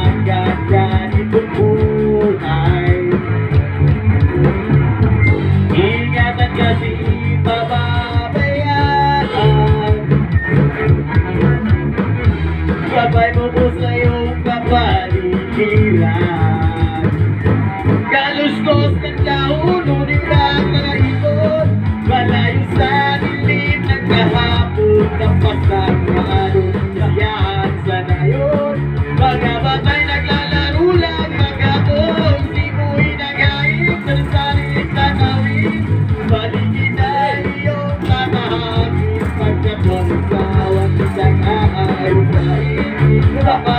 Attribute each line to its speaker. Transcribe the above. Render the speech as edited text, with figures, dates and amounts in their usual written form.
Speaker 1: ang ganitong buhay. Ingatan kasi pababayaan, gabay mo po sa iyong kapaligiran. Kaluskos ng taon, ulit ang mga ibon, malayo sa dilim ng kahapon, tapos ng maalong kayahan sa nayon. Mga batay naglalaro lang magabon, simu'y naghain sa salit na tawid, paligid na iyong mamahagin, pagkapon ikaw ang isang aarugain.